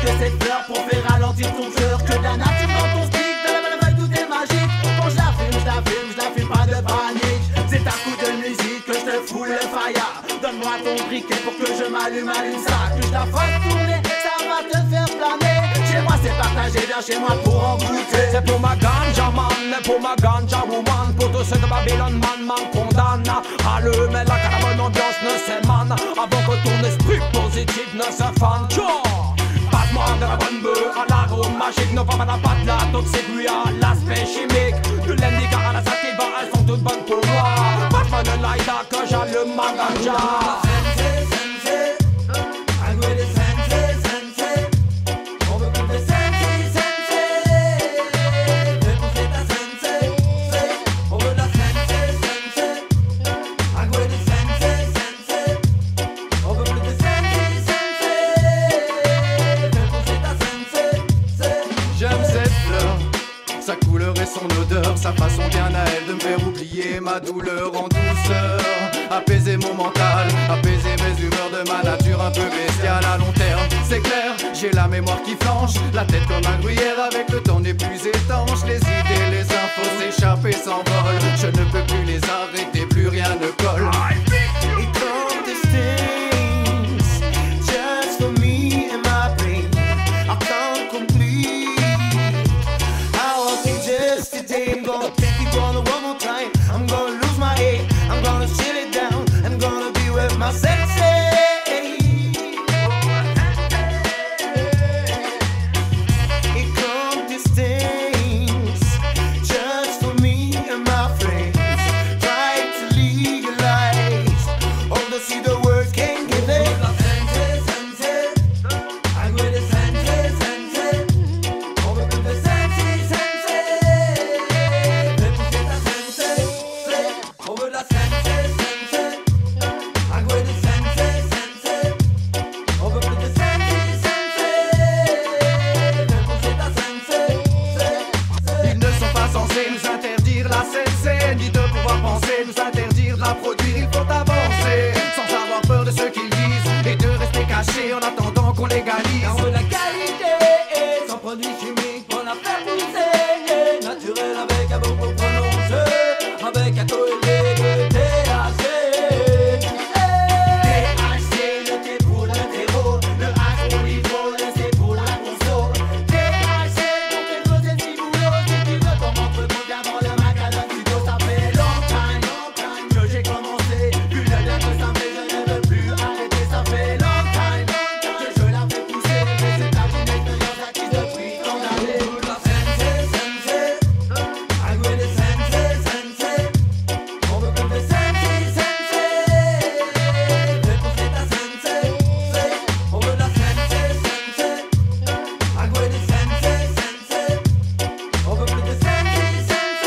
que cette fleur pour faire ralentir ton cœur. Que de la nature dans ton stick, de la belle feuille tout est magique. Quand je la filme, pas de panique. C'est un coup de musique que je te fous le fire. Donne-moi ton briquet pour que je m'allume ça. Que je la fasse tourner, ça va te faire planer. Chez moi c'est partagé, viens chez moi pour en goûter. C'est pour ma ganja man, pour ma ganja woman. Pour tous ceux de Babylone man condamne. Allumer la car la bonne ambiance ne s'émane. Avant que ton esprit positif ne se fane. Passe-moi de la bonne bœuf à l'arôme magique. Ne va pas la patte, la toxique, lui à l'aspect chimique. De l'indica à la sativa, elles sont toutes bonnes pour moi. Passe-moi de l'aïda que j'allume ma ganja. Sa couleur et son odeur, sa façon bien à elle de me faire oublier ma douleur en douceur. Apaiser mon mental, apaiser mes humeurs de ma nature un peu bestiale à long terme. C'est clair, j'ai la mémoire qui flanche, la tête comme un gruyère avec le temps n'est plus étanche. Les idées, les infos s'échappent et s'envolent. Je ne peux plus les arrêter, plus rien ne colle. It come these things just for me and my brain. I can't complete. Today I'm gonna take it on one more time. I'm gonna lose my head, I'm gonna chill it down. I'm gonna be with my sensei. It come these things just for me and my friends. Try to legalize all the see the words can't give it. Nous interdire la sensei, ni de pouvoir penser, nous interdire de la produire, il faut avancer sans avoir peur de ce qu'ils disent et de rester caché en attendant qu'on légalise. On veut la qualité, sans produits chimiques pour la faire pousser. Naturel avec un bon prononcé, avec un taux élevé de THC. THC, le T pour le terreau, le H pour l'hydro, le C pour la conso. THC, pour tes gros et petits boulots, si tu veux ton ventre compte bien dans le macadam studio. Ça fait longtemps que j'ai commencé, vu le bien que ça fait, je ne veux plus arrêter. Ça fait longtemps que je la fais pousser, mais c'est pas une expérience acquise depuis tant d'années. La sensei, I go the sensei. On veut plus de sensei. Fais pousser ta sensei. On veut la sensei. I go the sensei. On veut plus de sensei.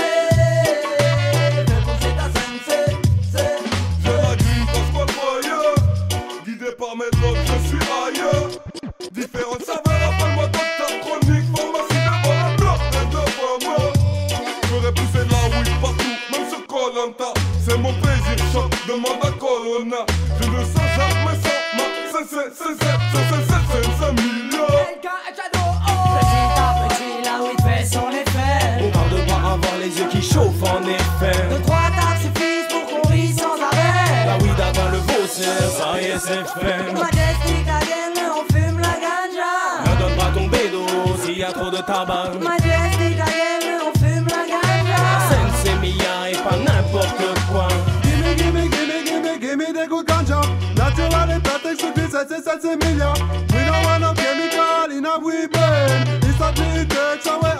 Fais pousser ta sensei. Je la grille parce qu'on voyait. Guidé par mes drogues, je suis ailleurs. Différentes saveurs, appelle-moi docteur chronique. Pharmacie devant la bloc, et devant moi. Je ferai pousser de la weed partout, même sur Koh-Lanta. C'est mon plaisir, choc, demande à Corona. Je ne sens jamais sans ma c'est million. Petit à petit, la weed fait son effet. On parle de boire avoir les yeux qui chauffent en effet. 2-3 tables suffisent pour qu'on rit sans arrêt. La weed avant le bosser, ça y est c'est fait. Majestic again, on fume la ganja. Ne donne pas ton bédo s'il y a trop de tabac. Majestic again, on fume la ganja. Sensei Mia et pas n'importe quoi. Gimme the good ganja. Natural and protect should be sense million. We don't want no chemical in our weed brain. It's a big takes away